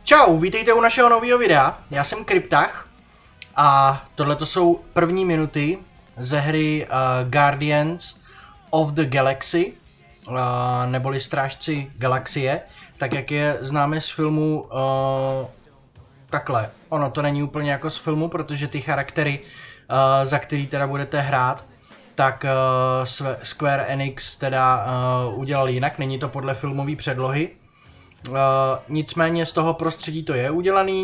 Čau, vítejte u našeho nového videa, já jsem Kryptach a tohle jsou první minuty ze hry Guardians of the Galaxy, neboli Strážci galaxie, tak jak je známe z filmu takhle. Ono to není úplně jako z filmu, protože ty charaktery, za který teda budete hrát, tak Square Enix teda udělal jinak, není to podle filmové předlohy. Nicméně z toho prostředí to je udělaný,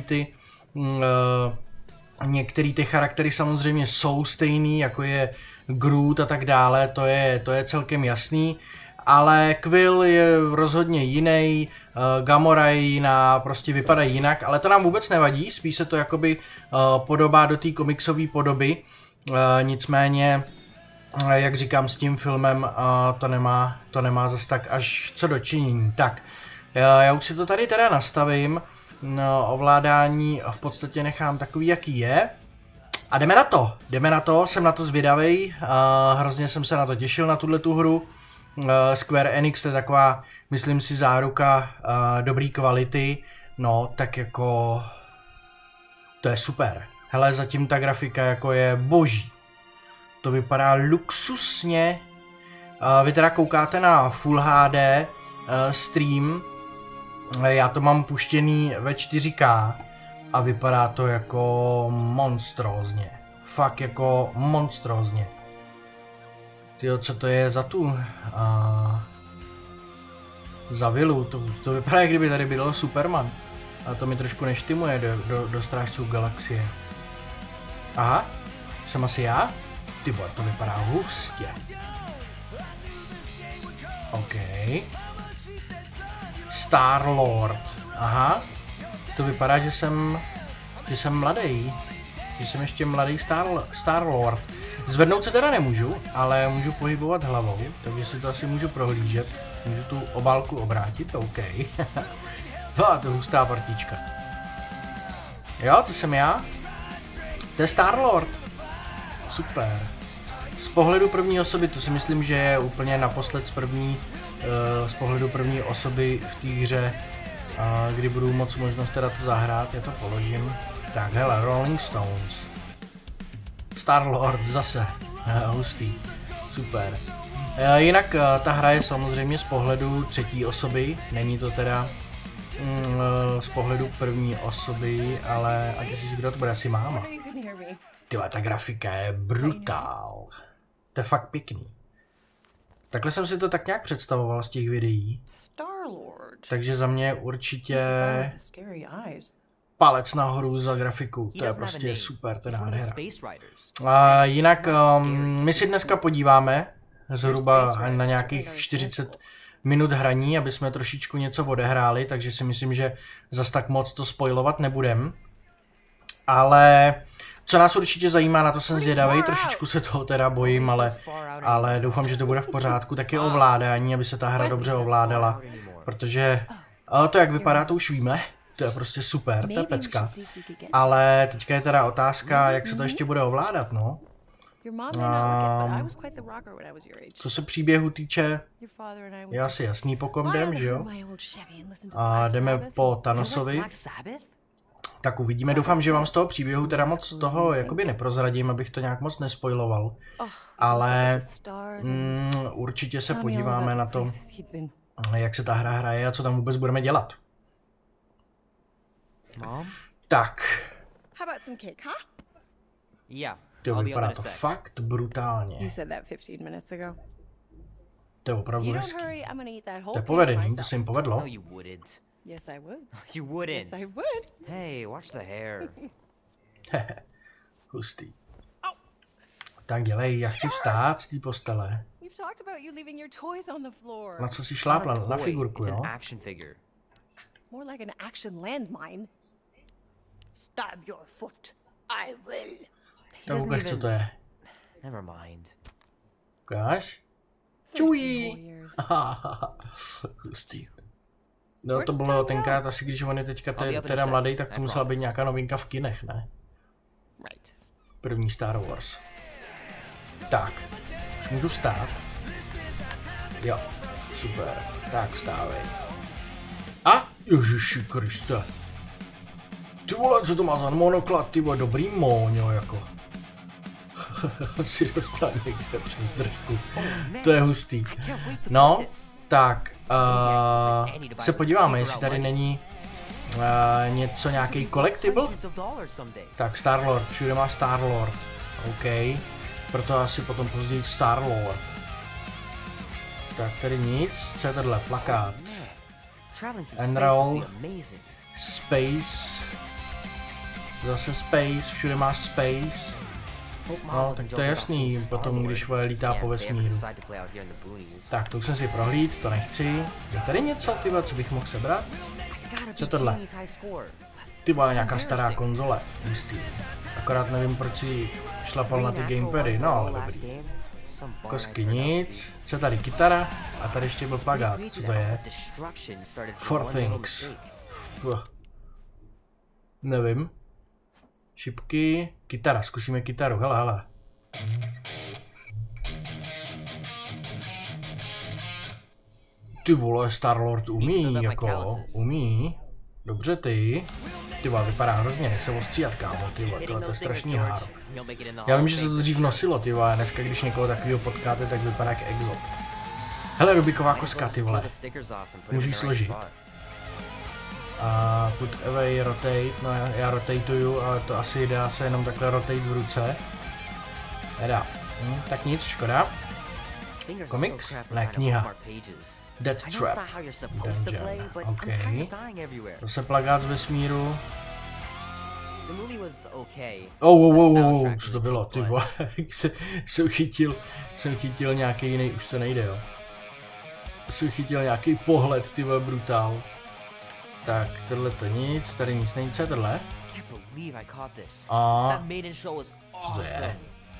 některý ty charaktery samozřejmě jsou stejný, jako je Groot a tak dále, to je celkem jasný, ale Quill je rozhodně jiný, Gamora je jiná, prostě vypadají jinak, ale to nám vůbec nevadí, spíš se to jakoby podobá do té komiksové podoby, nicméně, jak říkám, s tím filmem to nemá zas tak až co dočinění. Tak, já už si to tady teda nastavím, ovládání v podstatě nechám takový, jaký je. A jdeme na to, jsem na to zvědavej, hrozně jsem se na to těšil, na tuhletu hru. Square Enix to je taková, myslím si, záruka dobrý kvality, no tak jako, to je super. Hele, zatím ta grafika jako je boží. To vypadá luxusně. Vy teda koukáte na Full HD stream. Já to mám puštěný ve 4K a vypadá to jako monstrózně. Fakt jako monstrózně. Tyjo, co to je za tu? Za vilu. To vypadá, jak kdyby tady byl Superman. A to mi trošku neštimuje do Strážců galaxie. Aha, jsem asi já? Ty vole, to vypadá hustě. OK. Star-Lord. Aha. To vypadá, že jsem mladý. Že jsem ještě mladý Star-Lord. Zvednout se teda nemůžu, ale můžu pohybovat hlavou, takže si to asi můžu prohlížet. Můžu tu obálku obrátit, OK. To je hustá partička. Jo, to jsem já. To je Star-Lord. Super. Z pohledu první osoby, to si myslím, že je úplně naposled z pohledu první osoby v té hře, kdy budu moc možnost teda to zahrát, já to položím. Tak hele, Rolling Stones. Star-Lord zase, hustý, super. Jinak ta hra je samozřejmě z pohledu třetí osoby, není to teda z pohledu první osoby, ale ať si kdo to bude, asi máma. Tyhle, ta grafika je brutál. To je fakt pěkný. Takhle jsem si to tak nějak představoval z těch videí. Takže za mě určitě palec nahoru za grafiku. To je prostě super, to je nádhera. Jinak my si dneska podíváme zhruba na nějakých 40 minut hraní, aby jsme trošičku něco odehráli, takže si myslím, že zas tak moc to spoilovat nebudem. Ale co nás určitě zajímá, na to jsem zvědavej, trošičku se toho teda bojím, ale doufám, že to bude v pořádku, tak je ovládání, aby se ta hra dobře ovládala, protože to, jak vypadá, to už víme, to je prostě super, to je pecka, ale teďka je teda otázka, jak se to ještě bude ovládat, no. Co se příběhu týče, je asi jasný, po kom jdem, že jo? A jdeme po Thanosovi. Tak uvidíme, doufám, že vám z toho příběhu teda moc toho jakoby neprozradím, abych to nějak moc nespoiloval. Ale určitě se podíváme na to, jak se ta hra hraje a co tam vůbec budeme dělat. Tak. To vypadá to fakt brutálně. To je opravdu hezký. To je povedený, to se jim povedlo. Yes, I would. You wouldn't. Yes, I would. Hey, watch the hair. Hustý. Tak dělej, já chci vstát z té postele. Na co si šlápla? Na figurku, jo? More like an action landmine. Stab your foot. I will. Tak ukaž, co to je. Never mind. Ukáž? Čují! Hustý. No to bylo tenkrát asi, když on je teďka teda mladý, tak to musela být nějaká novinka v kinech, ne? První Star Wars. Tak, už můžu vstát? Jo, super, tak vstávej. A Ježiši Kriste. Ty vole, co to má za monoklad, ty vole, dobrý móňo, jako. On si dostal někde přes držku. To je hustý. No, tak, se podíváme, jestli tady není něco, nějaký collectible. Tak, Star-Lord, všude má Star-Lord. OK, proto asi potom později Star-Lord. Tak, tady nic, co je tohle, plakát. Enroll, Space, zase Space, všude má Space. No, tak to je jasný, potom když lítá po vesmíru. Tak, to už jsem si prohlíd, to nechci. Je tady něco, tyba, co bych mohl sebrat? Co tohle? Tyba, nějaká stará konzole. Hustý. Akorát nevím, proč si šlapal na ty gamepady, no ale dobrý. Kosky nic. Co tady, kytara? A tady ještě byl plagát, co to je? Four Things. Nevím. Šipky, kytara, zkusíme kytaru, hele. Ty vole, Star-Lord umí, jako, umí. Dobře ty. Ty vole, vypadá hrozně, nech se ostříhat, kámo, ty vole, tohle to je strašný háro. Já vím, že se to dřív nosilo, ty vole, dneska když někoho takového potkáte, tak vypadá jak exot. Hele, Rubiková koska, ty vole. Můžu ji složit. A put away, rotate, no já rotatuju, ale to asi dá se jenom takhle rotate v ruce. Nedá. Tak nic, škoda. Komiks? Ne, kniha. Death Trap. Dungeon. OK. Zase plagát z vesmíru. Oh, co to bylo, ty vole. jsem chytil nějaký jiný, už to nejde, jo. Jsem chytil nějaký pohled, ty vole, brutál. Tak, tohle to nic, tady nic není, co je tohle? A co to je?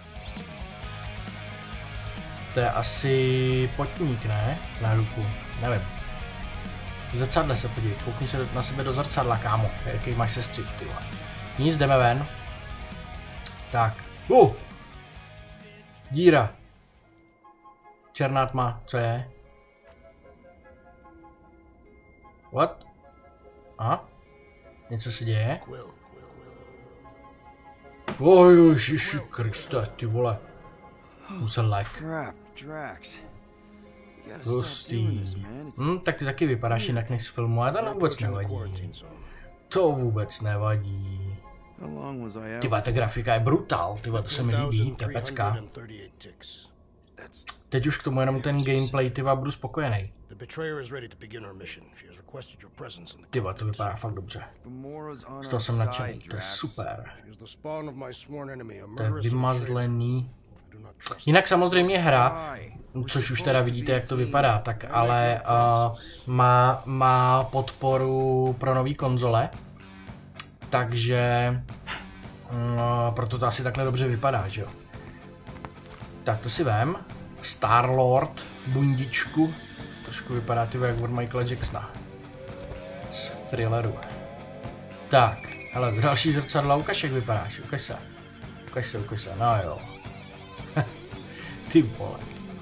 To je asi potník, ne? Na ruku, nevím. V zrcadle se podívej, koukni se na sebe do zrcadla, kámo, jaký máš sestřih, ty vole. Nic, jdeme ven. Tak, díra. Černá tma, co je? What? A? Něco se děje? Ježiši Kriste, ty vole. Musel like. Hustý. Tak ty taky vypadáš jinak než z filmu, ale to vůbec nevadí. To vůbec nevadí. Tyba, ta grafika je brutál, tyba, to se mi líbí, to je pecka. Teď už k tomu jenom ten gameplay, tyba, budu spokojený. Tyba, to vypadá fakt dobře. Z toho jsem nadšený, to je super. To je vymazlený. Jinak samozřejmě hra, což už teda vidíte, jak to vypadá, tak ale má podporu pro nový konzole. Takže proto to asi takhle dobře vypadá, že jo. Tak to si vem. Star-Lord, bundičku. Trošku vypadá ty jak od Michaela Jacksona. Z Thrilleru. Tak, hele, další zrcadla, ukaž jak vypadáš, ukaž se. Ukaž se, no jo. Ty vole.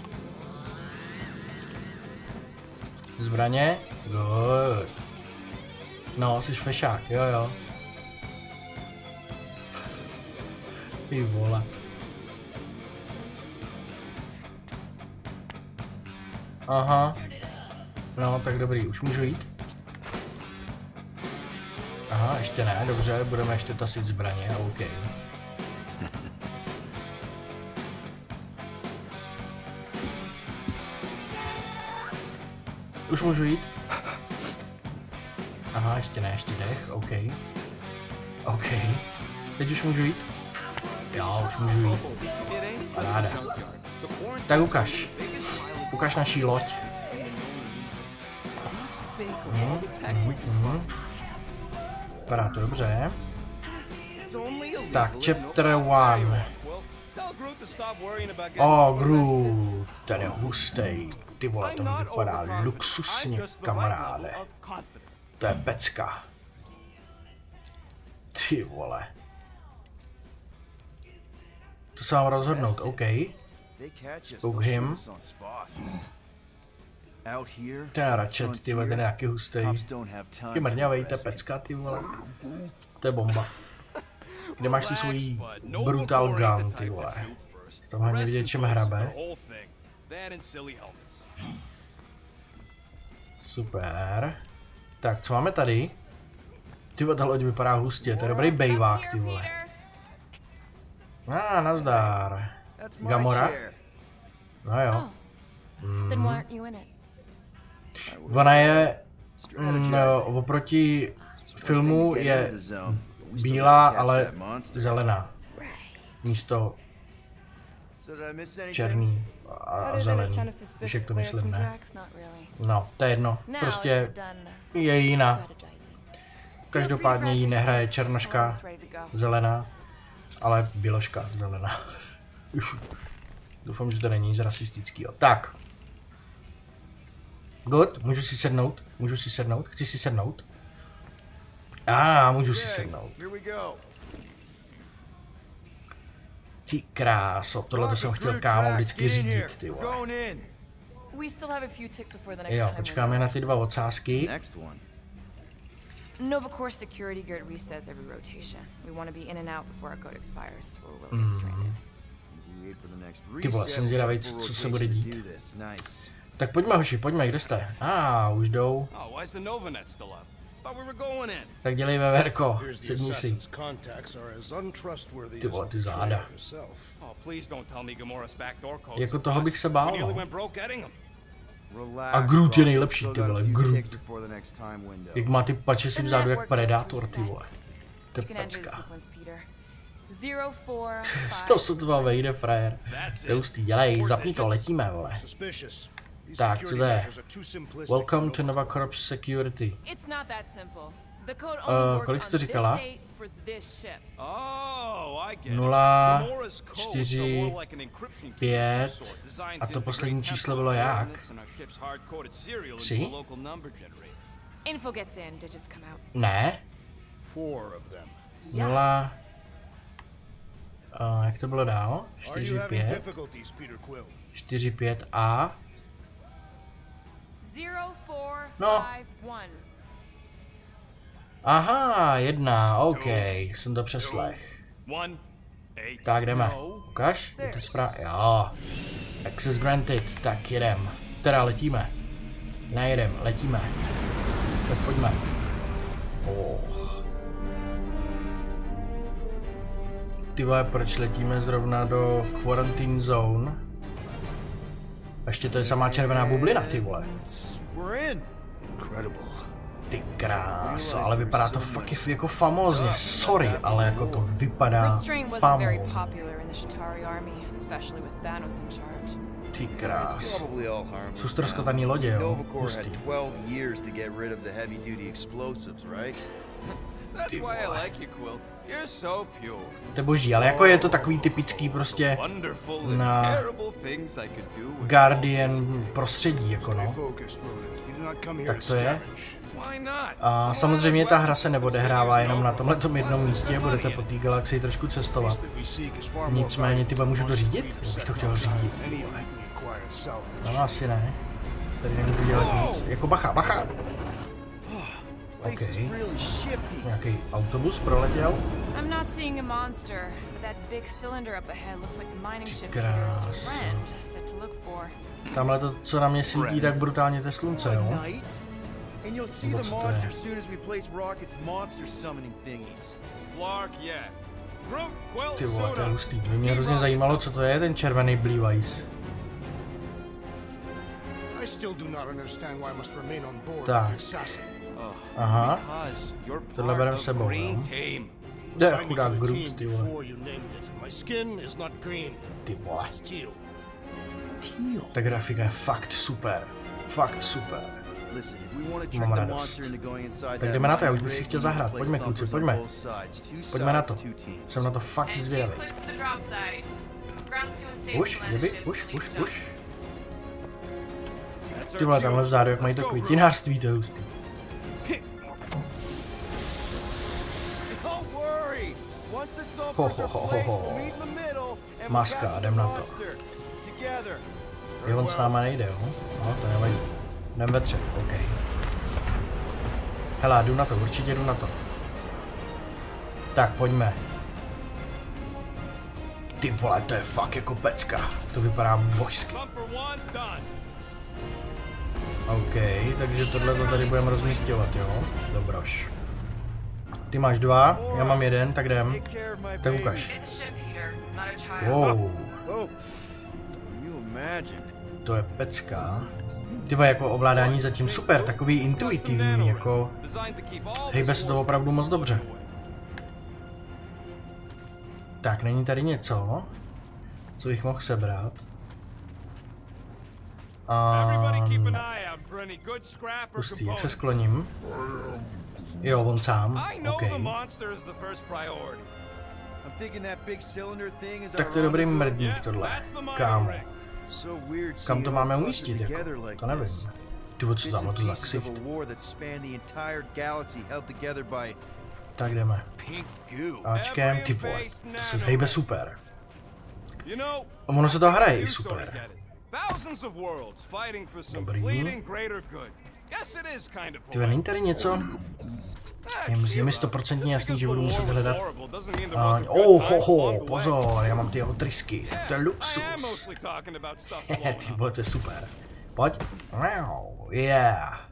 Zbraně? Good. No, jsi fešák, jo. Ty vole. Aha. No, tak dobrý, už můžu jít? Aha, ještě ne, dobře, budeme ještě tasit zbraně, OK. Už můžu jít? Aha, ještě ne, ještě dech, OK. OK. Teď už můžu jít? Jo, už můžu jít. Paráda. Tak ukaž. Ukaž naší loď. Vypadá to dobře. Tak, chapter 1. Groot, ten je hustej. Ty vole, to vypadá luxusně, kamaráde. To je pecka. Ty vole. To se mám rozhodnout, OK. Spook him. Ten Ratchet, ty vole, ten je nějaký hustý. Ty mrňavej, ta pecka, ty vole. To je bomba. Kde máš tu svojí brutal gun, ty vole. Tam hlavně vidět, čem hrabe. Super. Tak, co máme tady? Ty vole, ta loď vypadá hustě, to je dobrý bejvák, ty vole. Nazdar. Gamora? No jo. Ona je, oproti filmu je bílá, ale zelená. Místo černý a zelený. Víš, jak to myslím, ne? No, to je jedno. Prostě je jiná. Každopádně jí nehraje černoška zelená, ale běloška zelená. Doufám, že to není nic rasistického. Tak. Good, můžu si sednout? Můžu si sednout? Chci si sednout? Můžu si sednout. Ty kráso, tohle jsem chtěl kámo vždycky řídit, ty vole. Jo, počkáme na ty dva ocásky. Nova Corps security guard resets every rotation. We want to be in and out before our code expires, or we'll get stranded. Ty vole, jsem zvědavej, co se bude dít. Tak pojďme, hoši, pojďme, kde jste? Už jdou. Tak dělej veverko, sedni si. Ty vole, ty záda. Jako toho bych se bál, no. A Groot je nejlepší, ty vole, Groot. Jak má ty pače vzadu jak Predator, ty vole. To je pecka. To sotva vejde, frajer. To je hustý, dělej, zapni to, letíme, vole. Tak, co to je? Welcome to Nova Corps Security. Kolik jsi to říkala? 0, 4, 5 a to poslední číslo bylo jak? 3? Ne? 0, jak to bylo dál? 4, 5 4, 5 a no. Aha, 1, OK, jsem to přeslech. Tak jdeme. Ukaž? Je to správně? Jo. Access granted, tak jedem. Teda letíme. Nejedem, letíme. Tak pojďme. Ty vole, proč letíme zrovna do quarantine zone? A ještě to je samá červená bublina, ty vole. Ty kráso, ale vypadá to fakt jako famózně. Sorry, ale jako to vypadá famózně. Ty krás. Jsou ztroskotaný lodě, jo? Hustý. Ty vole. To je boží, ale jako je to takový typický prostě na Guardian prostředí, jako no. Tak to je. A samozřejmě ta hra se neodehrává jenom na tomhletom jednom místě, budete po té galaxii trošku cestovat. Nicméně, tyba, můžu to řídit? Já bych to chtěl řídit. No asi ne. Tady nemůžu dělat nic. Jako bacha! OK. Nějaký autobus proletěl. Ty krás. Tamhle to, co na mě svítí tak brutálně, to je slunce, jo? Nebo co to je? Ty vole, to je hustý. To by mě hrozně zajímalo, co to je, ten červený Blue-Eyes. Tak. Aha. Tohle berem sebou, no. Jde, chudák Groot, ty vole. Ty vole. Ta grafika je fakt super. Fakt super. Mám radost. Tak jdeme na to, já už bych si chtěl zahrát. Pojďme, kluci, pojďme. Pojďme na to. Jsem na to fakt zvědavý. Už? Kdyby? Už? Ty vole, tamhle vzadu, jak mají to květinářství, to je hustý. Maska, jdem na to. Jo, on s náma nejde, jo? No, to nevadí. Jdem ve třech, OK. Hele, jdu na to, určitě jdu na to. Tak, pojďme. Ty vole, to je fakt jako pecka. To vypadá božsky. OK, takže tohle to tady budeme rozmístěvat, jo? Dobroš. Ty máš 2, já mám 1, tak jdem. Tak ukaž. Wow. To je pecka. Ty vole, jako ovládání zatím super, takový intuitivní, jako... Hejbe se to opravdu moc dobře. Tak, není tady něco, co bych mohl sebrat. Pustý, jak se skloním? Jo, on sám, OK. Tak to je dobrý mrdník tohle, kámo. Kam to máme umístit, jako? To nevím. Ty co tam, to za ksicht. Tak jdeme. Ačkem, ty vole, to se hejbe super. A ono se to hraje i super. Dobrý. Tyhle, není tady něco? Je mi 100% jasný, že budu muset hledat. Pozor, já mám ty jeho trysky. To je luxus. Ty vole, to je super. Pojď. Yeah.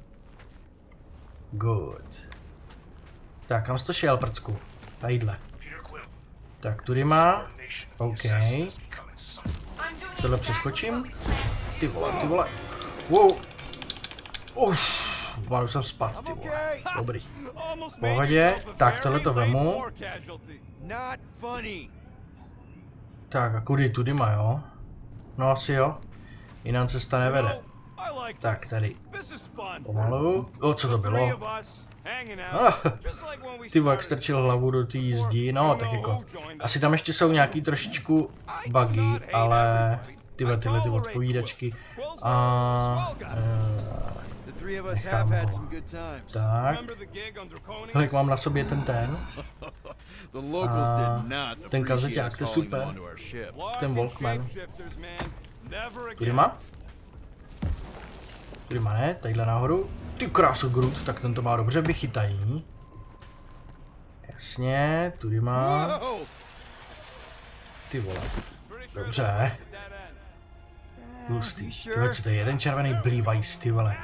Good. Tak, kam jsi to šel, prcku? Tadyhle. Tak, tudy má. OK. Tohle přeskočím. Ty vole. Wow. Už jsem spad, ty vole. Dobrý. V pohodě. Tak, tohle to vemu. Tak, a kudy tudy má, jo? No asi jo. Jinam cesta nevede. Tak, tady. Pomalu. Co to bylo? Ty jak strčil hlavu do té zdi, no tak jako. Asi tam ještě jsou nějaký trošičku bugy, ale tyhle ty odpovídačky. Nechám ho. Tak. Jak mám na sobě ten. Ten kazeťák, to je super. Ten Walkman. Tudy má? Tudy má ne, tadyhle nahoru. Ty krásu Groot, tak ten to má dobře vychytají. Jasně, tudy má. Ty vole. Dobře. Hustý. Tyhle, co to je? Jeden červený Blevice, ty vole.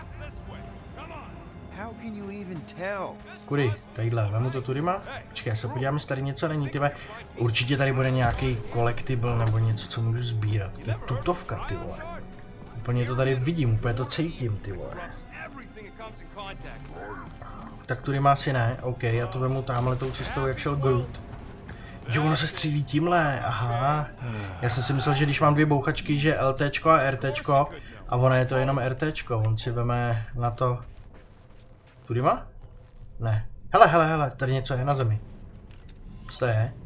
Kudy? Tadyhle, vemu to tudy má? Počkej, já se podívám, jestli tady něco není, ty vole. Určitě tady bude nějaký collectible nebo něco, co můžu sbírat. To je tutovka, ty vole. Úplně to tady vidím, úplně to cítím, ty vole. Tak tudy má asi ne, OK, já to vemu tamhle tou cestou, jak šel Groot. Jo, ono se střílí tímhle, aha. Já jsem si myslel, že když mám dvě bouchačky, že LTčko a RTčko, a ono je to jenom RTčko, on si veme na to... Tudy má? Ne. Hele, tady něco je na zemi. Co to je?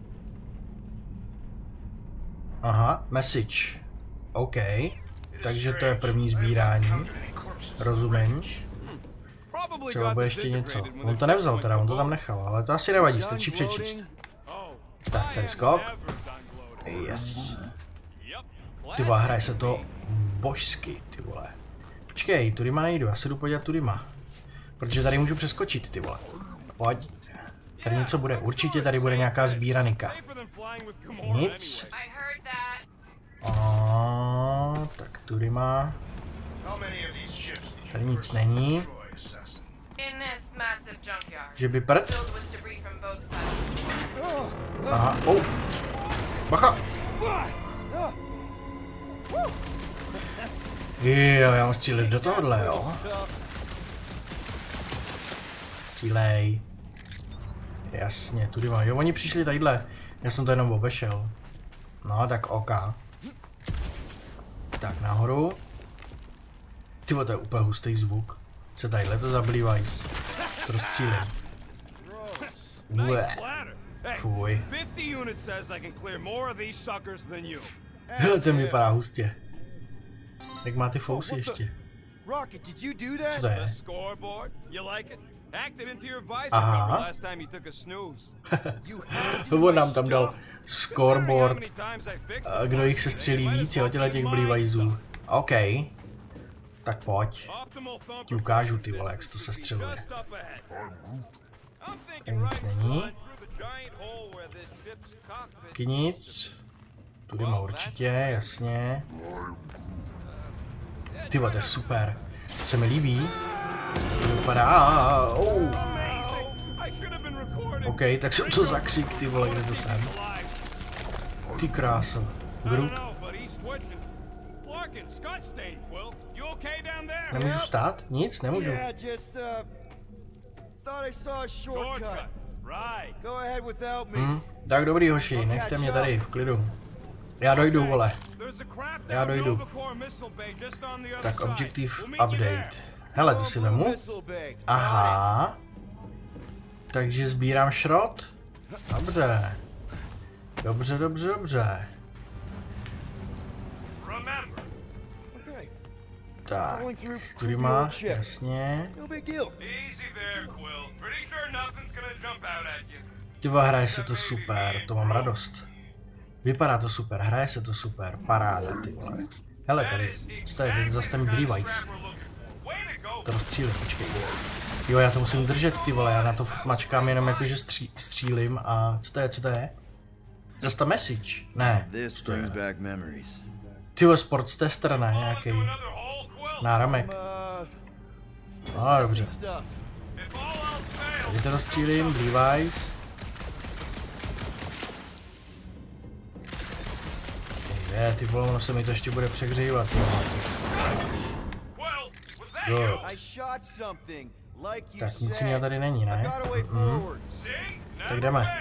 Aha, message. OK. Takže to je první sbírání. Rozumím. Třeba bude ještě něco. On to nevzal teda, on to tam nechal, ale to asi nevadí, stačí přečíst. Tak, tady skok. Yes. Ty vole, hraje se to božsky, ty vole. Počkej, tudy má nejdu, já se jdu podívat tudy má. Protože tady můžu přeskočit, ty vole. Pojď. Tady něco bude, určitě tady bude nějaká sbíranika. Nic. Tak tudy má. Tady nic není. Že by prd? Aha, bacha! Jo, já mám střílet do tohohle, jo? Střílej. Jasně, tudy mám. Jo, oni přišli tadyhle. Já jsem to jenom obešel. No, tak OK. Tak nahoru. Tyvo, to je úplně hustý zvuk. Co tadyhle to zablívají? To rozstřílej. Fuj. Ten vypadá hustě. Jak má ty fousy ještě? Co to je? Aha. On nám tam dal scoreboard. Kdo jich se střílí víc, jo, těch blívajzů. OK. Tak pojď. Ti ukážu, ty vole, jak se to sestřeluje. Tady nic není. Taky nic. Tudy má určitě, jasně. Ty vole, to je super. To se mi líbí. To vypadá... OK, tak jsem to zakřik, ty vole, kde to jsem. Ty kráso. Groot. Nemůžu vstát? Nic? Nemůžu. Tak dobrý, hoši, nechte mě tady v klidu. Já dojdu, vole. Já dojdu. Tak objective update. Hele, to si vemu. Aha. Takže sbírám šrot. Dobře. Dobře, dobře, dobře. Tak, kudy má, jasně. Tyva, hraje se to super, to mám radost. Vypadá to super, hraje se to super, paráda, ty vole. Hele, tady, co to je, tady zase ten Levi's. To rozstřílím, počkej. Jo, já to musím držet, ty vole, já na to furt mačkám jenom jakože střílím a co to je? Zase ta message? Ne, co to je? Tyvo, sports tester, ne, nějaký náramek. Dobře. Tady to rozstřílím, Levi's. Ty vole, ono se mi to ještě bude přehřívat. Tak nic jiného tady není, ne? Tak jdeme.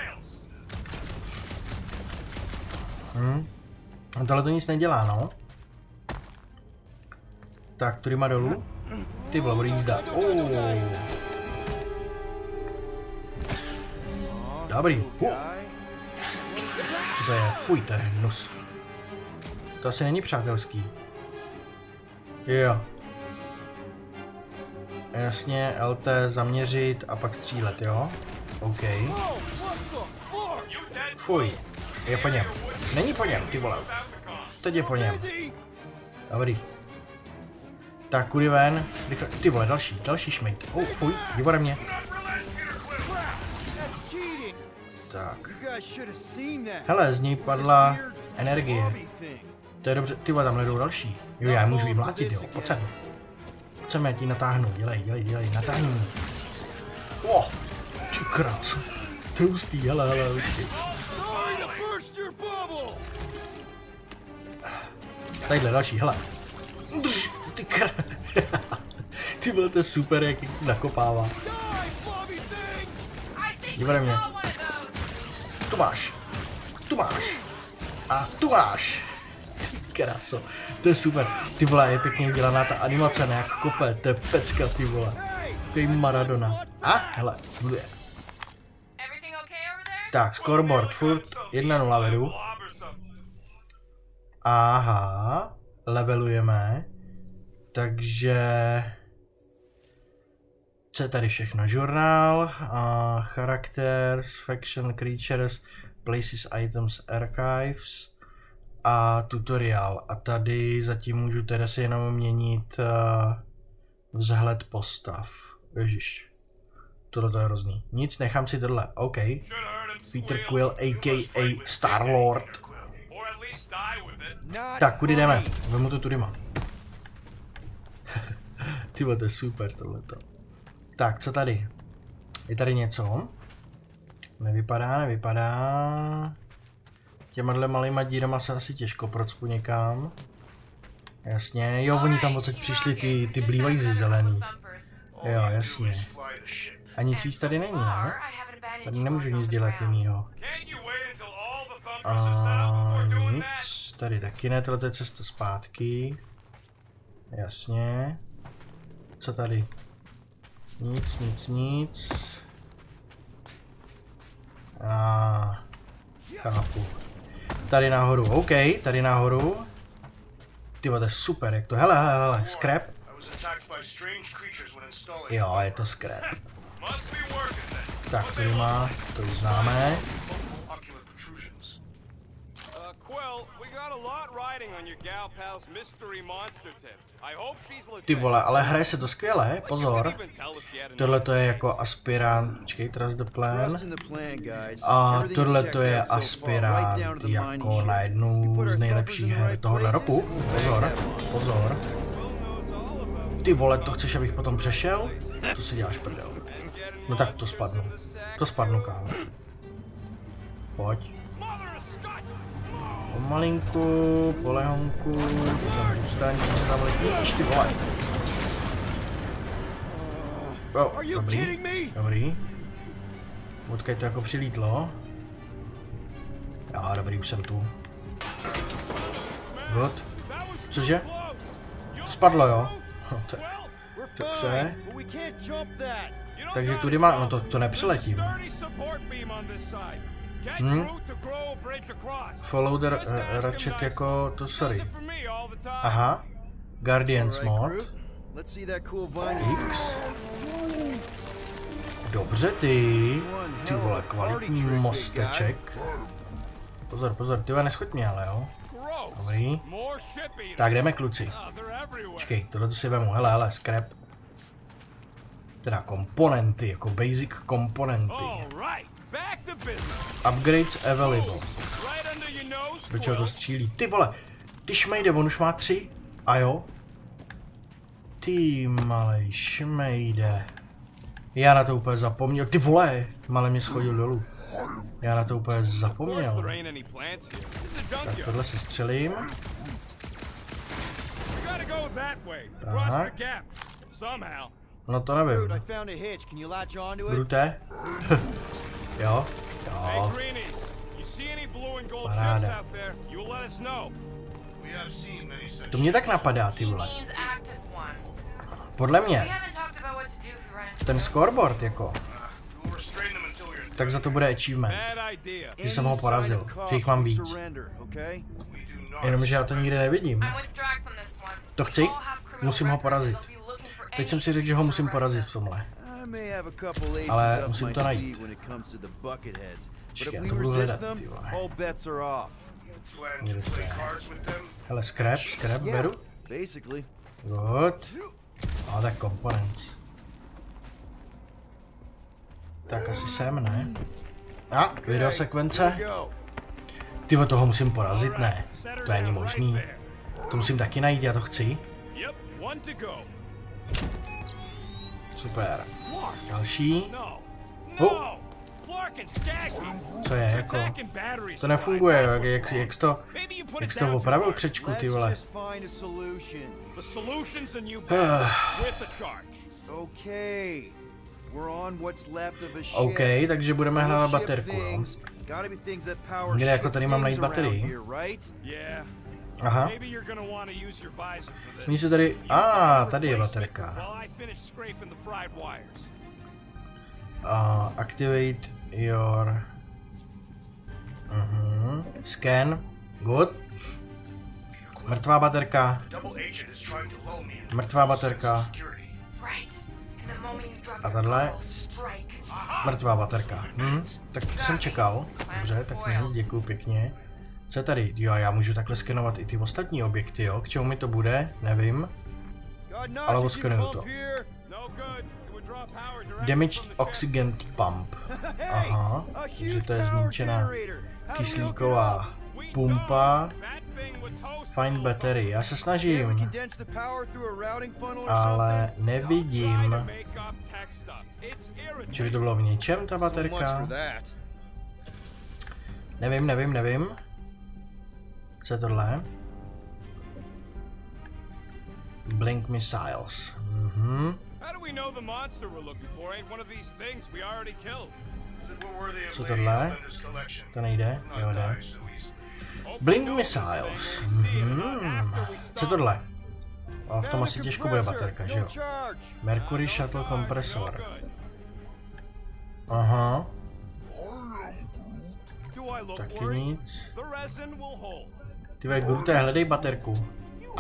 Tohle to nic nedělá, no. Tak, tudy má dolů. Ty vole, bude jízda. Dobrý. Co to je? Fuj, to je hnus. To asi není přátelský. Jo. Jasně, LT zaměřit a pak střílet, jo? OK. Fuj. Je po něm. Není po něm, ty vole. Teď je po něm. Dobrý. Tak, kudy ven. Ty vole, další šmejt. Fuj, jdi ode mě. Tak. Hele, z něj padla energie. To je dobře, ty vole, tamhle jdou další. Jo, já můžu jí mlátit, jo, pojď sem. Pojď sem, já ti natáhnu, dělej, natáhnu. Ty krásu. To je hustý, hele, počkej. Tadyhle další, hele. Drž, ty ty vole, to je super, jak jich nakopává. Dívej mě. Tu máš. A tu máš. Ty kráso. To je super. Ty vole, je pěkně udělaná ta animace, ne jak kope. To je pecka, ty vole. To je Maradona. A, hele, bluje. Tak, scoreboard, furt 1-0 vedu. Aha, levelujeme. Takže... Co je tady všechno? Žurnál, characters, faction, creatures, places, items, archives a tutoriál. A tady zatím můžu teda si jenom měnit vzhled postav. Ježiš, tohle je hrozný. Nic, nechám si tohle. OK. Peter Quill, a.k.a. Star-Lord. Tak, kudy jdeme? Vemu to tudy má. Tyhle, to je super tohleto. Tak, co tady? Je tady něco? Nevypadá. Těma malýma dírama se asi těžko procpu někam. Jasně, jo, oni tam odsaď přišli ty blívajzy zelený. Jo, jasně. A nic víc tady není, ne? Tady nemůžu nic dělat jinýho. Nic, tady taky ne, tohle je cesta zpátky. Jasně. Co tady? Nic. Chápu. Tady nahoru, OK, tady nahoru. Tyvo, to je super, jak to, hele, scrap. Jo, je to scrap. Tak, tady má, to už známe. Ty vole, ale hraje se to skvěle, pozor. Tohle to je jako aspirant, počkej, trust the plan. A tohle to je aspirant jako na jednu z nejlepších her tohohle roku. Pozor, pozor. Ty vole, to chceš, abych potom přešel? To si děláš prdel. No tak to spadnu. To spadnu, kámo. Pojď. Pomalinku, polehonku, tam zůstaň, co tam letíš, ty vole. Oh, dobrý, dobrý. Odkud to jako přilítlo. Já, dobrý, už jsem tu. Good. Cože? To spadlo, jo? No, tak. Dobře. Takže tudy má, no to nepřeletím. Follow the ratchet jako to, sorry. Aha. Guardians mod. X. Dobře ty. Ty vole, kvalitní mosteček. Pozor, pozor, ty neschoď mě, ale jo. Dobrý. Tak jdeme, kluci. Počkej, tohle si vemu, hele, scrap. Teda komponenty, jako basic komponenty. Upgrades available. Do čeho to střílí? Ty vole, ty šmejde, on už má 3. A jo? Ty malej šmejde. Já na to úplně zapomněl. Ty vole, malé mě schodil dolů. Já na to úplně zapomněl. Tak tohle si střelím. Tak. No to nevím. Brute? Jo? Jo. Paráda. To mě tak napadá, ty vole. Podle mě ten scoreboard jako, tak za to bude achievement, že jsem ho porazil, že jich mám víc. Jenomže já to nikdy nevidím. To chci, musím ho porazit. Teď jsem si řekl, že ho musím porazit v tomhle. Ale musím to najít. Počkej, já to budu hledat, ty vole. Hele, scrap beru. Good. No tak components. Tak asi sem, ne? A, videosekvence. Tyvo, toho musím porazit, ne? To není možný. To musím taky najít, já to chci. Super. Další. Co je, jako? To nefunguje, jak jsi to opravil, křečku, ty vole? OK, takže budeme hrát na baterku, jo? Kde jako tady mám najít baterii? Aha. Mí se tady... tady je baterka. Activate your... Scan. Good. Mrtvá baterka. Mrtvá baterka. A tahle. Mrtvá baterka. Tak jsem čekal. Dobře, tak nic, děkuju pěkně. Co je tady? Jo, já můžu takhle skenovat i ty ostatní objekty, jo? K čemu mi to bude? Nevím. Ale oskenuju to. Damaged oxygen pump. Aha, takže to je zničená kyslíková pumpa. Find battery. Já se snažím, ale nevidím. Či by to bylo v něčem, ta baterka? Nevím. Co je tohle? Blink missiles. Co tohle? To nejde? Jo, jde. Blink missiles. Co tohle? A v tom asi těžko bude baterka, že jo? Mercury shuttle kompresor. Aha. Taky nic. Ty ve Grute, hledej baterku.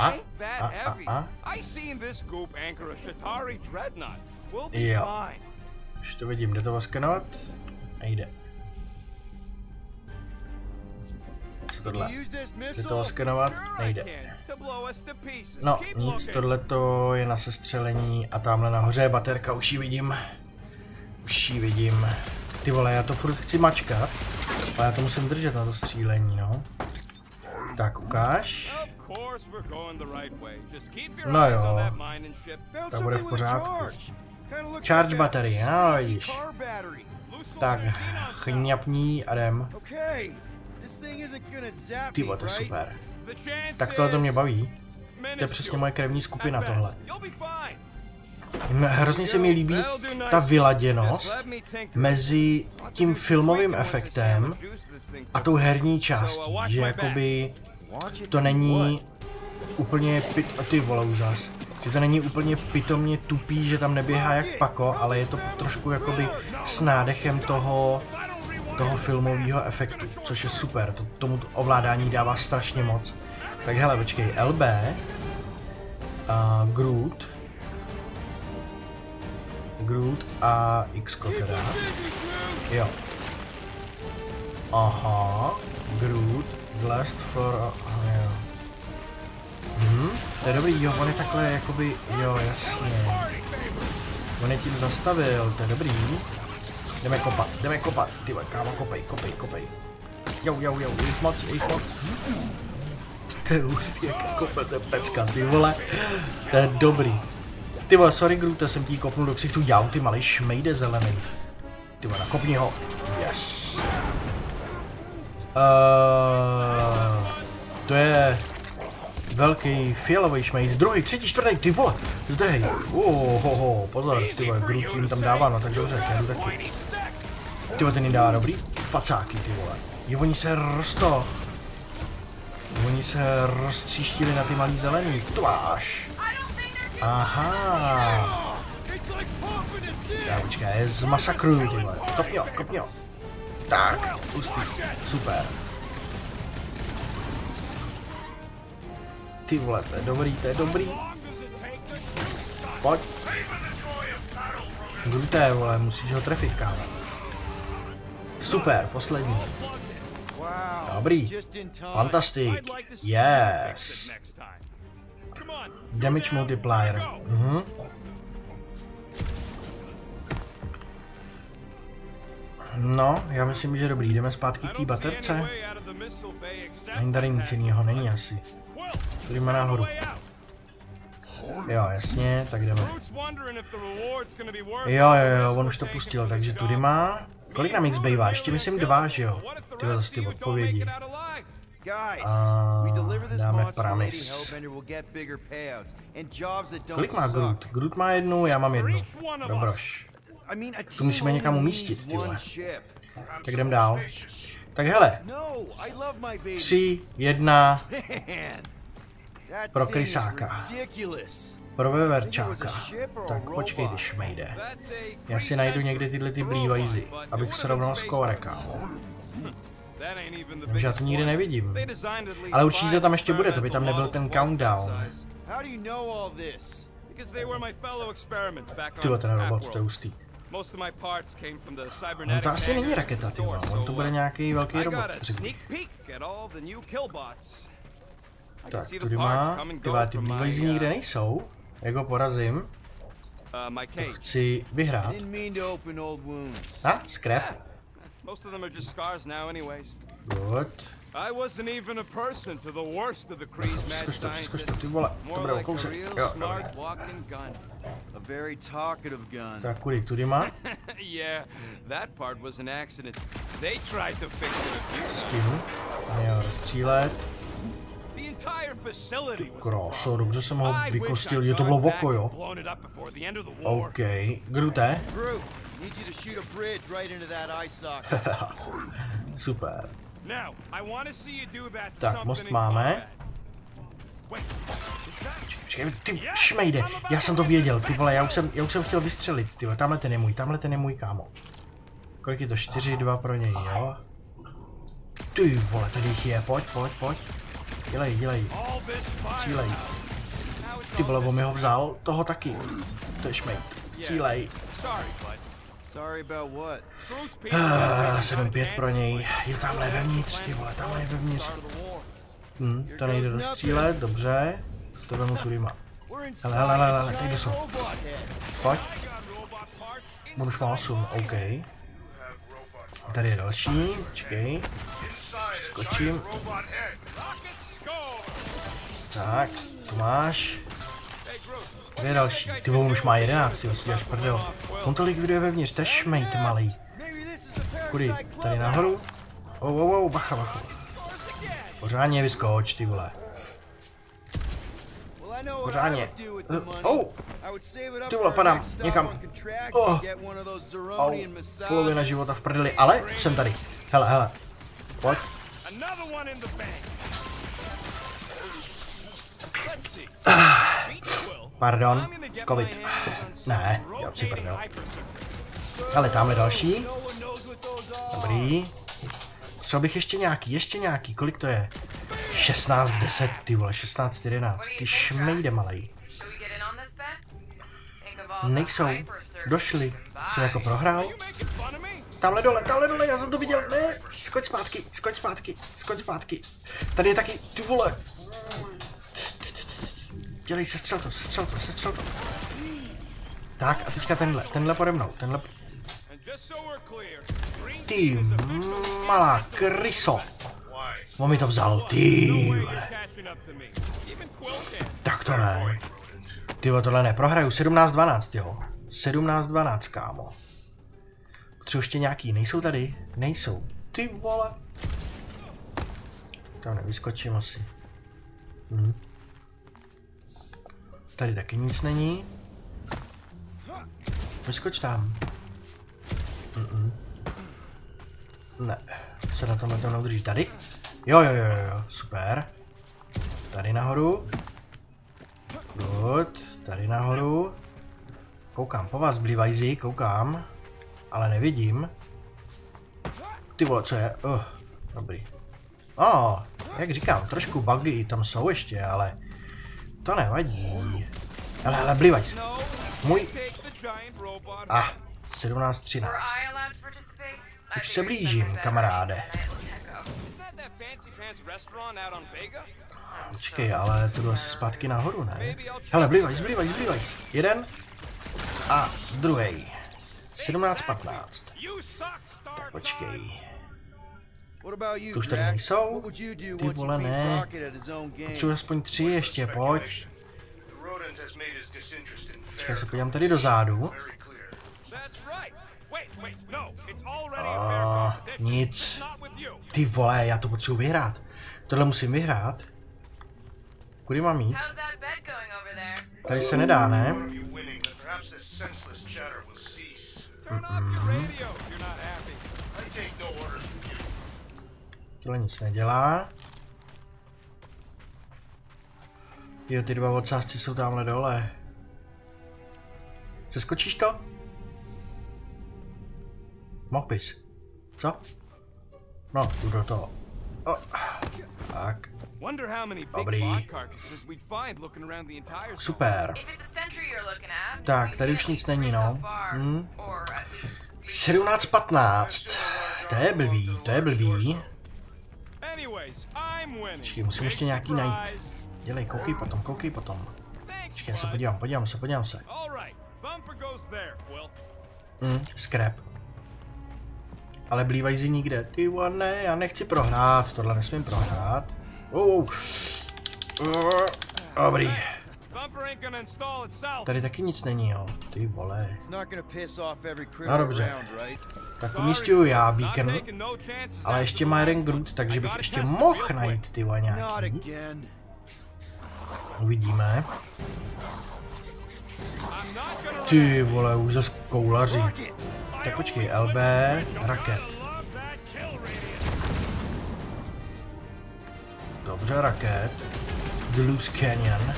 Jo. Už to vidím, jde to oskenovat? Nejde. Co tohle? Jde to skenovat? Nejde. No, nic, tohleto je na sestřelení a tamhle nahoře je baterka, už ji vidím. Už ji vidím. Ty vole, já to furt chci mačkat, ale já to musím držet na to střílení, no. Tak, ukáž. No jo, to bude v pořádku. Charge battery, no vidíš. Tak, chňapní a jdem. Ty vole, to je super. Tak tohle to mě baví. To je přesně moje krevní skupina tohle. Hrozně se mi líbí ta vyladěnost mezi tím filmovým efektem a tou herní částí, že jakoby to není úplně ty vole zas. Že to není úplně pitomně tupý, že tam neběhá jak pako, ale je to trošku jakoby s nádechem toho filmového efektu, což je super, tomu ovládání dává strašně moc. Tak hele, počkej, LB, Groot a X-ko teda, jo. Aha, Groot, Blast for, jo. To je dobrý, jo, on je takhle jakoby, jo, jasně. On je tím zastavil, to je dobrý. Jdeme kopat, ty vole, kámo, kopej. Jo, jich moc. To je ústý, jak kope, to je pecka, ty vole. To je dobrý. Ty vole, sorry Groot, jsem ti kopnul do ksichtu, jau, ty malej šmejde zelený. Ty vole, nakopni ho. Yes. To je velký fialový šmejd, druhý, třetí, čtvrtý, ty vole, zdrhej. Pozor, ty vole, Groot jim tam dává, no tak dobře, já jdu taky. Ty vole, ten jim dává dobrý facáky, ty vole. Jo, oni se roztříštili na ty malý zelený, tvář. Aha. Já počkej, zmasakruju, ty vole, kopni ho. Tak, pustý, super. Ty vole, to je dobrý. Pojď. Groote, vole, musíš ho trefit, kámo. Super, poslední. Dobrý. Fantastic. Yes. Damage multiplier. No, já myslím, že dobrý. Jdeme zpátky k té baterce. Není tady nic jiného, není asi. Jdeme nahoru. Jo, jasně, tak jdeme. Jo, on už to pustil, takže tudy má. Kolik nám X bývá? Ještě myslím 2, že jo? Tyhle zase ty odpovědi. A dáme Promise. Kolik má Groot? Groot má 1, já mám 1. Dobroš. Tu musíme někam umístit, ty vole. Tak jdem dál. Tak hele. 3, 1. Pro krysáka. Pro veverčáka. Tak počkej, ty šmejde. Já si najdu někde tyhle ty blívajzy, abych srovnal skóre, kámo. Já to nikdy nevidím. Ale určitě to tam ještě bude, to by tam nebyl ten countdown. Tyhle ten robot, to je hustý. On to asi není raketa, ty vole, on to bude nějaký velký robot, tak, tudy má, ty blívajzy nikde nejsou. Jak ho porazím, to chci vyhrát. Scrap. Good. Přeskoč to, ty vole, dobré, o kousek, jo, dobré. Tak kudy, tudy má? Stihnu. Jo, rozstřílet. Kráso, dobře jsem ho vykostil, je to bylo v oko, jo? OK, Groote? Super. Tak, most máme. Počkej, ty šmejde, já jsem to věděl, ty vole, já už jsem chtěl vystřelit, ty vole, tamhle ten je můj, kámo. Kolik je to? 4-2 pro něj, jo? Ty vole, tady jich je, pojď. Dělej. Střílej. Ty vole, on mi ho vzal, toho taky. To je šmejt. Střílej. Sorry about what? 7-5 pro něj. Je tamhle vevnitř, ty vole, tamhle je vevnitř. To nejde dostřílet, dobře. To vemu tudyma. Hele, tady jsou. Pojď. On už má 8, OK. Tady je další, počkej. Skočím. Tak, tu máš. Kde je další? Ty on už má 11, jo, si děláš prdel. On tolik video vevnitř, to je šmejt malý. Kudy, tady nahoru? Bacha. Pořádně vyskoč, ty vole. Pořádně. Ty vole, padám někam. Polovina života v prdeli, ale jsem tady. Hele. Pojď. Pardon, covid. Ne, já si prdel. Ale tamhle další. Dobrý. Třeba bych ještě nějaký, kolik to je? 16-10, ty vole, 16-11, ty šmejde malej. Nejsou, došli, jsem jako prohrál. Tamhle dole, já jsem to viděl, ne, skoč zpátky. Tady je taky, ty vole. Dělej, sestřel to. Tak a teďka tenhle pode mnou, Ty malá kryso. On mi to vzal, ty vole. Tak to ne. Ty vole, tohle neprohraju, 17-12, jo. 17-12, kámo. Potřebuji ještě nějaký, nejsou tady? Nejsou. Ty vole. Tam nevyskočím asi. Tady taky nic není. Vyskoč tam. Ne, se na tomhle to neudrží. Tady? Jo, super. Tady nahoru. Good, tady nahoru. Koukám po vás, blívajzi, koukám. Ale nevidím. Ty vole, co je? Dobrý. Jak říkám, trošku bugy tam jsou ještě, ale to nevadí. Hele, blívajzi. Můj... 17-13. Už se blížím, kamaráde. Počkej, ale to jdu asi zpátky nahoru, ne? Hele, blívajz. Jeden a druhý. 17-15. Tak počkej. Tu už tady nejsou? Ty vole, ne. Potřebuji aspoň 3 ještě, pojď. Počkej, se podívám tady dozadu. Nic. Ty vole, já to potřebuji vyhrát. Tohle musím vyhrát. Kudy mám jít? Tady se nedá, ne? Tohle nic nedělá. Jo, ty 2 odsázky jsou tamhle dole. Přeskočíš to? Mohl bys. Co? No, jdu do toho. Tak. Dobrý. Super. Tak, tady už nic není, no. 17-15. To je blbý. Počkej, musím ještě nějaký najít. Dělej, koukej potom. Počkej, já se podívám se. Scrap. Ale blívajzi nikde. Ty vole, ne, já nechci prohrát, tohle nesmím prohrát. Dobrý. Tady taky nic není, jo. Ty vole. No dobře. Tak umísťuju já beacon, ale ještě má jeden Groot, takže bych ještě mohl najít ty vole nějaký. Uvidíme. Ty vole, už zase koulaři. Tak počkej, LB, raket. Dobře, raket. The Loose Canyon.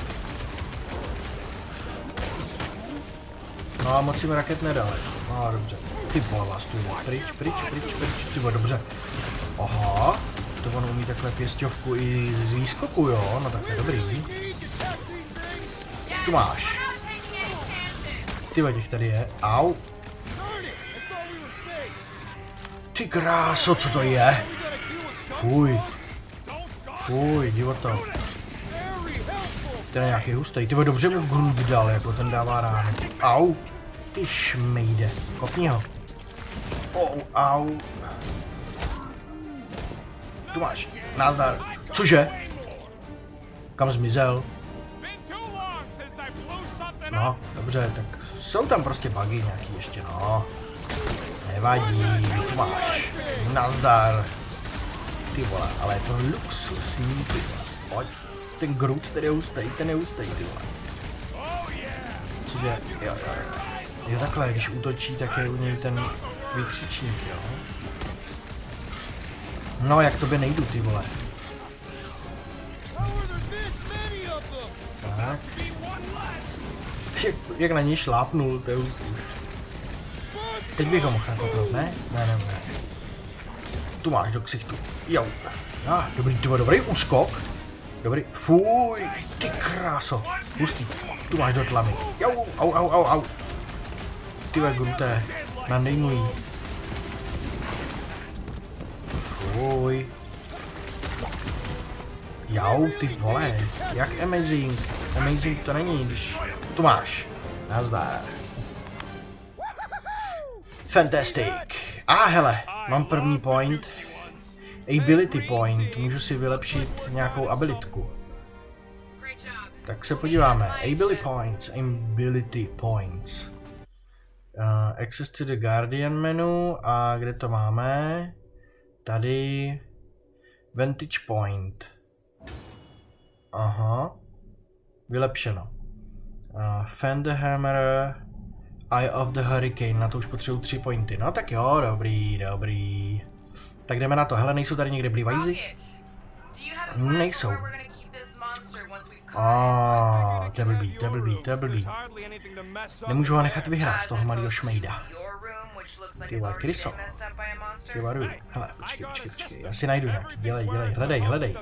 No a moc jim raket nedali. No dobře. Ty vole, vás tu jde. Pryč. Ty vole, dobře. Aha. To on umí takhle pěsťovku i z výskoku, jo? No tak je dobrý. Tu máš. Ty těch tady je. Au. Ty kráso, co to je? Fuj. Fuj, divoto. Ten je nějaký hustý. Ty dobře mu Groot dal, jako ten dává rány. Au. Ty šmejde. Kopni ho. Au. Tu máš. Nazdar. Cože? Kam zmizel? No, dobře, tak jsou tam prostě bugy nějaký ještě, no. Nevadí, tu máš. Nazdar. Ty vole, ale je to luxusní, ty vole. Pojď. Ten Groot, ten je hustý, ty vole. Cože, jo. Je takhle, když útočí, tak je u něj ten vykřičník, jo. No, jak tobě nejdu, ty vole. Tak. Jak na něj šlápnul, to je hustý. Teď bych ho mohl nakopnout, ne? Ne. Tu máš do ksichtu. Jo. Dobrý úskok. Dobrý. Fuj. Ty kráso. Hustý. Tu máš do tlamy. Jo. Au. Ty Groote. Nandejnují. Fuj. Jau, ty vole. Jak amazing. Amazing to není, když... Tu máš. Nazdar. Fantastic. Hele, mám první point. Ability point. Můžu si vylepšit nějakou abilitku. Tak se podíváme. Ability points. Access to the Guardian menu. A kde to máme? Tady. Vantage point. Aha. Vylepšeno. Fend the Hammer. Eye of the Hurricane, na to už potřebuji 3 pointy. No tak jo, dobrý. Tak jdeme na to. Hele, nejsou tady někde blívajzy? Nejsou. To je blbý. Nemůžu ho nechat vyhrát, toho malýho šmejda. Ty vole, kryso. Ty varuju. Hele, počkej. Já si najdu nějaký. Dělej. Hledej.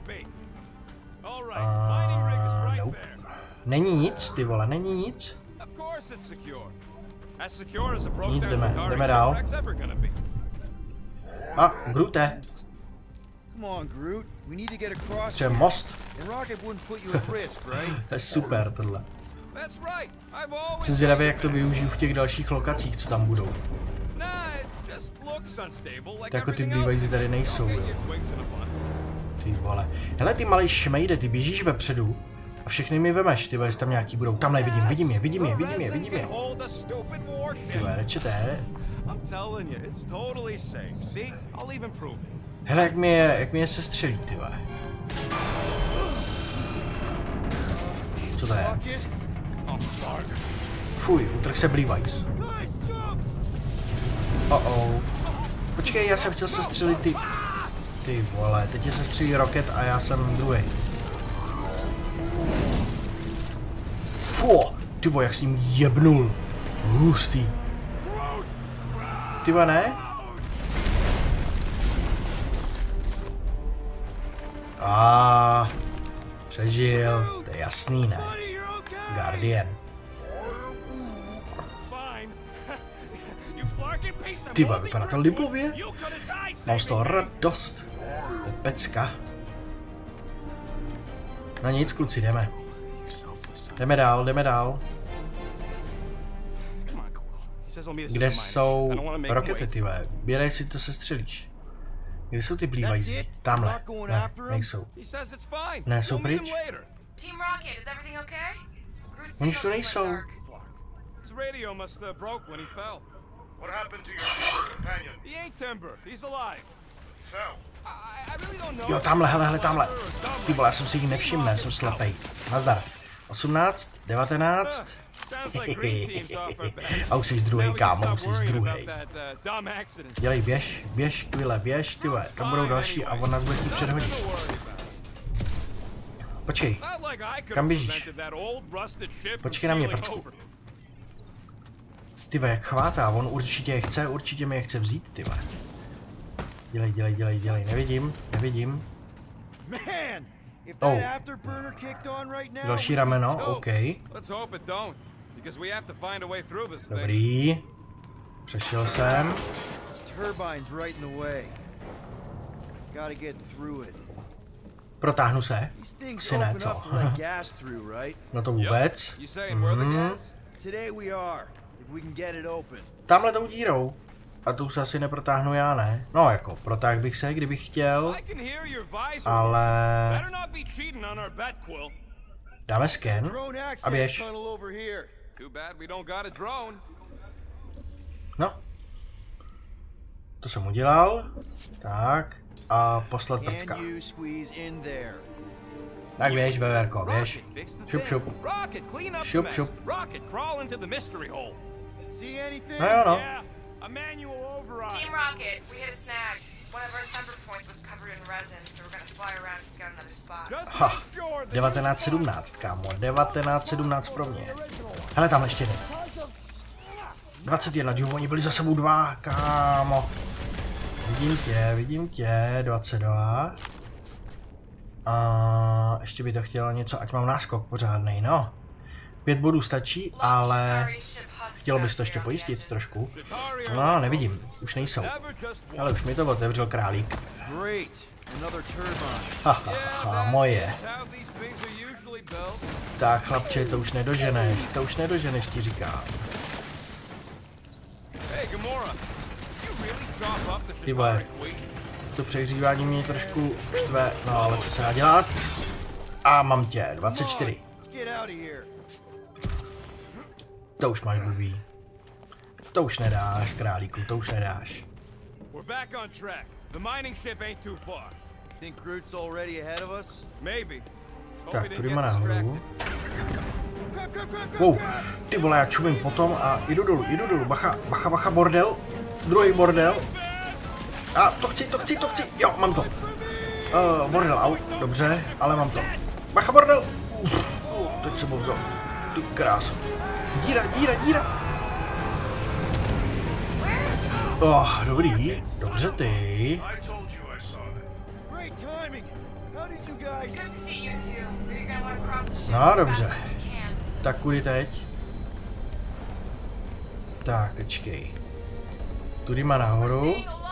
Nope. Není nic, ty vole, není nic. Nic, jdeme dál. Groote. Třeba most. To je super tohle. Jsem zvědavý, jak to využiju v těch dalších lokacích, co tam budou. To jako ty blívajzy tady nejsou, jo. Ty vole. Hele, ty malej šmejde, ty běžíš vepředu a všechny mi vemeš, ty vole, jestli tam nějaký budou. Tamhle vidím je. Ty vole, rečete. Hele, jak mi je sestřelí, ty vole. Co to je? Fuj, utrh se blívajz. Počkej, já jsem chtěl sestřelit ty... Ty vole, teď je sestřelí Rocket a já jsem druhý. Fuh, ty vole, jak jsi jim jebnul. Hustý. Ty vole, ne? Přežil, to je jasný, ne? Guardian. Ty vole, vypadá to libově? Mám z toho radost. To je pecka. No nic, kluci, jdeme. Jdeme dál. Kde jsou rokety, ty vole? Běrej si to, sestřelíš. Kde jsou ty blívajzy? Tamhle. Ne, nejsou. Ne, jsou pryč? Oni už tu nejsou. What happened to your companion? He ain't Timber. He's alive. Fell. I really don't know. Jo, tamhle, tamhle. Ty vole, já jsem si jich nevšiml, jsem slepej. Nazdar. 18, 19. A už jsi druhý, kámo, už jsi druhý. Dělej, běž, Quille, běž, ty vole, tam budou další a on nás bude chtít předhodit. Počkej, kam běžíš? Počkej na mě, prcku. Ty vole, jak chvátá, on určitě mi je chce vzít, ty vole. Dělej, nevidím. Oh. Další rameno, OK. Dobrý. Přešel jsem. Protáhnu se? Asi ne, co? No to vůbec. Tamhle tou dírou. A tu se asi neprotáhnu já, ne? No jako, protáhl bych se, kdybych chtěl. Ale... Dáme scan a běž. No. To jsem udělal. Tak. A poslat prcka. Tak běž, veverko, běž. Šup, šup. Šup, šup. No jo, no. Team Rocket, we hit a snag. One of our summer points was covered in resin, so we're gonna fly around and scout another spot. Ha, 1917, kámo, 1917 pro mě. Hele, tam ještě ne. 21, jo, oni byli za sebou dva, kámo. Vidím tě, 22. A ještě by to chtělo něco, ať mám náskok pořádnej, no. 5 bodů stačí, ale chtělo bys to ještě pojistit trošku. No, nevidím, už nejsou. Ale už mi to otevřel králík. Haha, moje. Tak, chlapče, to už nedoženeš, ti říká. Ty vole, to přehřívání mě trošku štve, no ale co se dá dělat? A mám tě, 24. To už máš blbý. To už nedáš, králíku, to už nedáš. Tak, tudy má nahoru. Wow, ty vole, já čumím potom a jdu dolů, bacha, bordel. Druhý bordel. A to chci, jo, mám to. Bordel, au, dobře, ale mám to. Bacha, bordel. Teď se mu vzal. Ty krásu. Díra. Oh, dobrý, dobře ty. No, dobře. Tak kudy teď? Tak, počkej. Tudy má nahoru.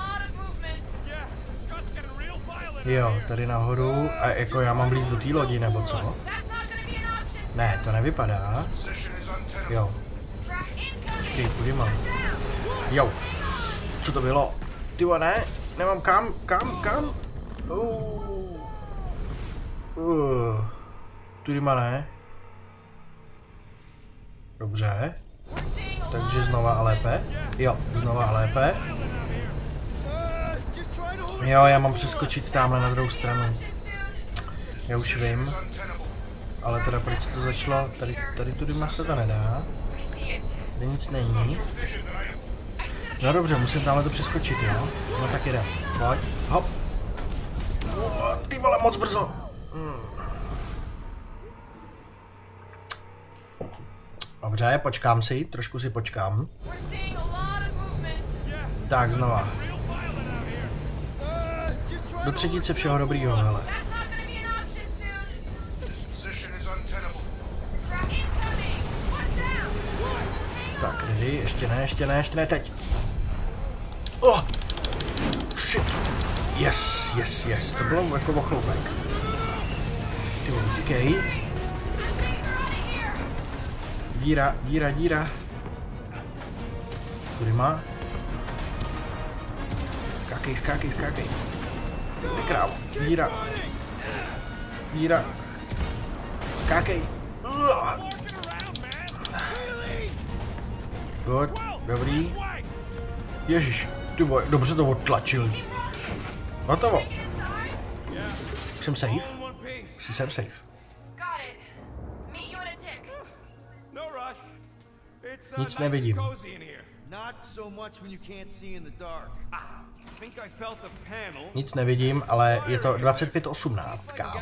Jo, tady nahoru. A jako já mám blíz do té lodi, nebo co? Ne, to nevypadá. Jo. Počkej, kudy mám? Jo. Co to bylo? Tyvo, ne? Nemám kam? Tudy má ne? Dobře. Takže znova a lépe. Jo, znova a lépe. Jo, já mám přeskočit tamhle na druhou stranu. Já už vím. Ale teda proč to začalo? Tady tudy se to nedá. Tady nic není. No dobře, musím tamhle to přeskočit, jo? No tak jdem. Pojď. Hop. Ty vole, moc brzo. Dobře, počkám si, trošku si počkám. Tak, znova. Do třetice všeho dobrýho, hele. Tak, ready, ještě ne, teď. Oh! Shit. Yes, to bylo jako ochloupek. Ty vole, díkej. Díra. Kudy má? Skákej. Ty krávo. Díra. Skákej. Good, dobrý. Ježiš, ty vole, dobře to odtlačil. Hotovo. Jsem safe? Jsem safe. Nic nevidím. Nic nevidím, ale je to 25-18, kámo.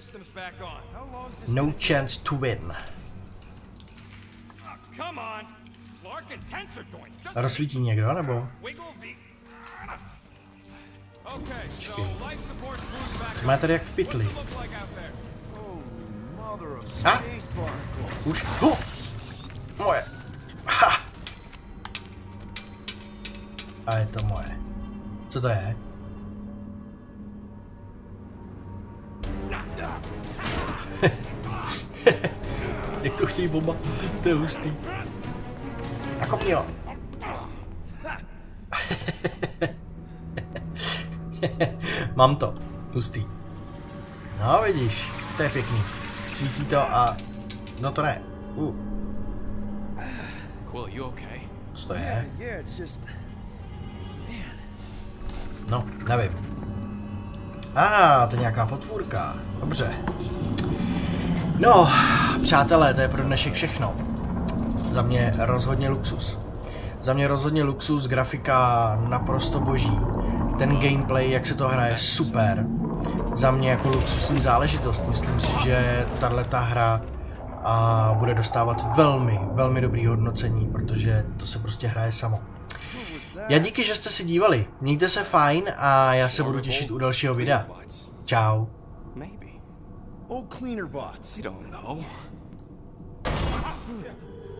No chance to win. Rozsvítí někdo, nebo? Jsme tady jak v pytli. A? Už? Moje. Ha! A je to moje. Co to je? Jak to chtějí bomba? To je hustý. Nakopni ho. Mám to. Hustý. No vidíš, to je pěkný. Svítí to a... No to ne. Co to je? No, nevím. To je nějaká potvůrka. Dobře. No, přátelé, to je pro dnešek všechno. Za mě rozhodně luxus. Za mě rozhodně luxus, grafika naprosto boží. Ten gameplay, jak se to hraje, super. Za mě jako luxusní záležitost. Myslím si, že tato hra bude dostávat velmi, velmi dobrý hodnocení, protože to se prostě hraje samo. Já díky, že jste se dívali. Mějte se fajn a já se budu těšit u dalšího videa. Čau. Old cleaner bots. You don't know.